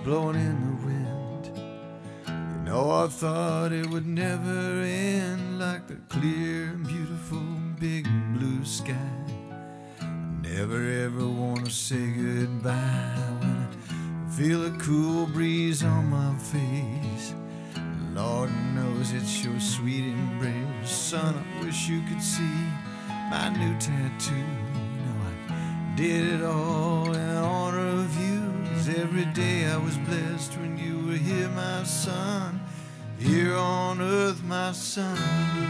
blowing in the wind. You know, I thought it would never end, like the clear and beautiful big blue sky. Never ever wanna say goodbye when I feel a cool breeze on my face. Lord knows it's your sweet embrace. Son, I wish you could see my new tattoo. You know, I did it all in honor of you, 'cause every day I was blessed when you were here, my son. Here on earth, my son.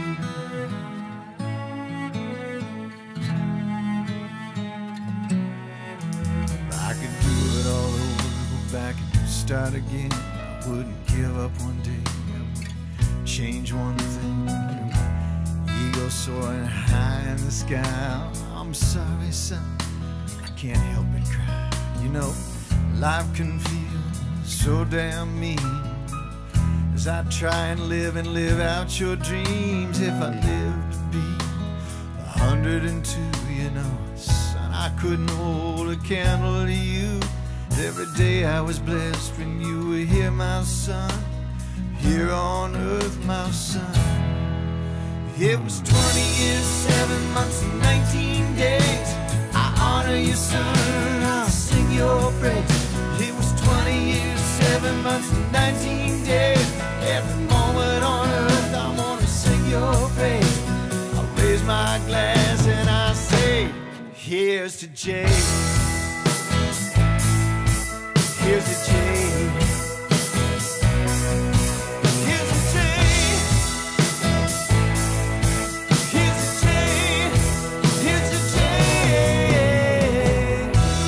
I could do it all over, go back and start again. I wouldn't give up one day, I would change one thing. Ego soaring high in the sky. I'm sorry, son, I can't help but cry. You know, life can feel so damn mean as I try and live out your dreams. If I lived to be 102, you know, son, I couldn't hold a candle to you. Every day I was blessed when you were here, my son. Here on earth, my son. It was 20 years, 7 months, and 19 days. I honor you, son, I'll sing your praise. It was 20 years, 7 months, and 19 days. Every moment on earth I wanna sing your praise. I raise my glass and I say, here's to Jay. Here's to Jay. Here's to Jay. Here's to Jay. Here's to Jay.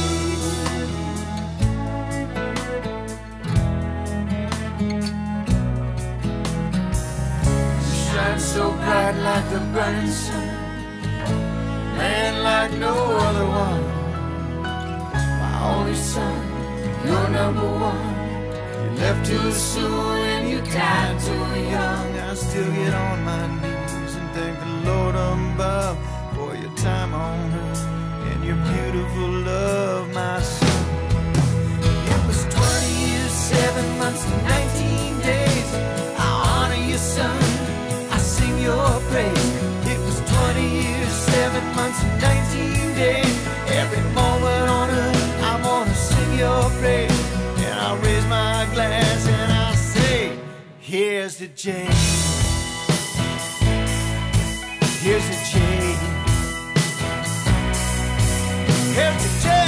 You shine so bright like the burning sun, man like no other one. My only son, you're number one. You left too soon and you died too young. I still get on my knees and thank the Lord above for your time on earth and your beautiful love, my son. It was 20 years, 7 months, and 19 days. I honor you, son, I sing your praise. It was 20 years, 7 months, and 19 days. Every moment on earth I wanna sing your praise. And I raise my glass and I say, here's to Jay. Here's to Jay. Here's to Jay.